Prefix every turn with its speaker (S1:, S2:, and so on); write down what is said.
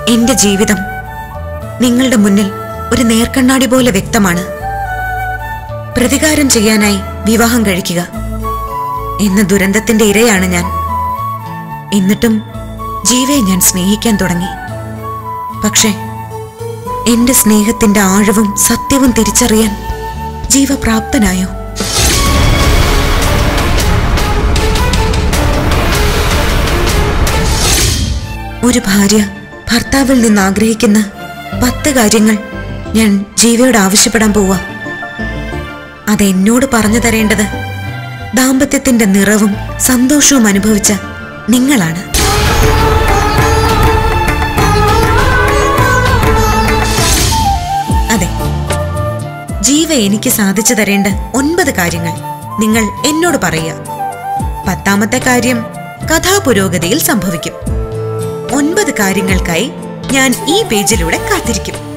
S1: എന്റെ ജീവിതം നിങ്ങളുടെ മുന്നിൽ ഒരു നേർക്കണ്ണാടി പോലെ വ്യക്തമാണ്. പ്രതികാരം ചെയ്യാനായി വിവാഹം കഴിക്കുക എന്ന ദുരന്തത്തിന്റെ ഇരയാണ് ഞാൻ. എന്നിട്ടും ജീവയെ ഞാൻ സ്നേഹിക്കാൻ തുടങ്ങി. പക്ഷേ എന്റെ സ്നേഹത്തിന്റെ ആഴവും സത്യവും തിരിച്ചറിയാൻ ജീവ പ്രാപ്തനായോ? ഒരു ഭാര്യ ഭർത്താവിൽ നിന്ന് ആഗ്രഹിക്കുന്ന 10 കാര്യങ്ങൾ ഞാൻ ജീവയോട് ആവശ്യപ്പെടാൻ പോവാ. അതെന്നോട് പറഞ്ഞു തരേണ്ടത് ദാമ്പത്യത്തിന്റെ നിറവും സന്തോഷവും അനുഭവിച്ച നിങ്ങളാണ്. അതെ, ജീവ എനിക്ക് സാധിച്ചു തരേണ്ട 9 കാര്യങ്ങൾ നിങ്ങൾ എന്നോട് പറയുക. 10ാമത്തെ കാര്യം കഥാപുരോഗതിയിൽ സംഭവിക്കും. 9 കാര്യങ്ങൾക്കായി ഞാൻ ഈ പേജിലൂടെ കാത്തിരിക്കും.